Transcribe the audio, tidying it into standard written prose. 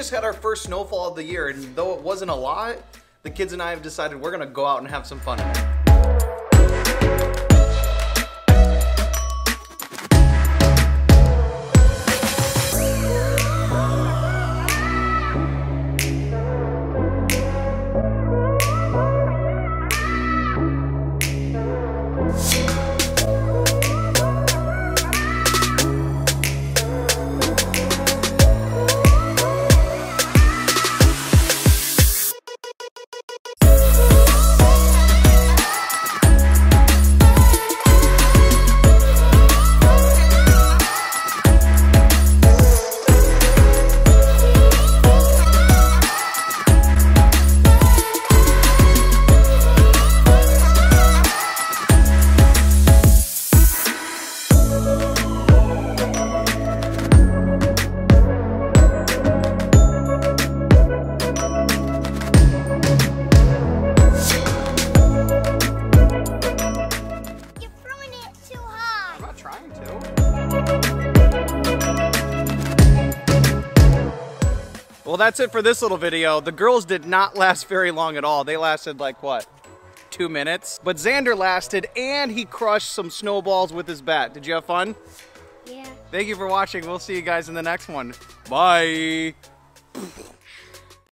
just had our first snowfall of the year, and though it wasn't a lot, the kids and I have decided we're gonna go out and have some fun in it. Well, that's it for this little video. The girls did not last very long at all. They lasted like, what, 2 minutes? But Xander lasted, and he crushed some snowballs with his bat. Did you have fun? Yeah. Thank you for watching. We'll see you guys in the next one. Bye.